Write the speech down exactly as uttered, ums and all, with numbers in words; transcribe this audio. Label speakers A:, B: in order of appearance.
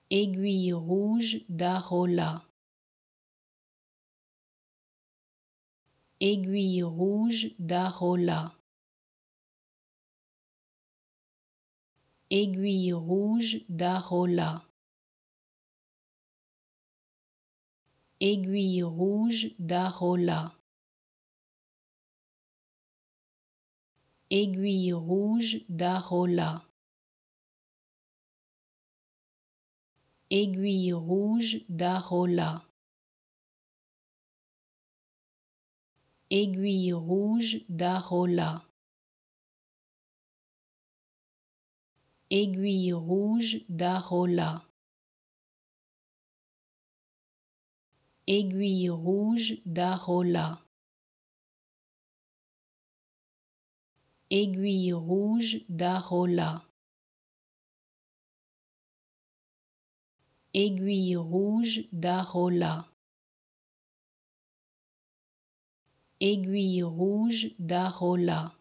A: Aiguille rouge d'Arolla. Aiguille rouge d'Arolla. Aiguille rouge d'Arolla. Aiguille rouge d'Arolla. Aiguille rouge d'Arolla. Aiguille rouge d'Arolla. Aiguille rouge d'Arolla. Aiguille rouge d'Arolla. Aiguille rouge d'Arolla. Aiguille rouge d'Arolla. Aiguille rouge d'Arolla. Aiguille rouge d'Arolla.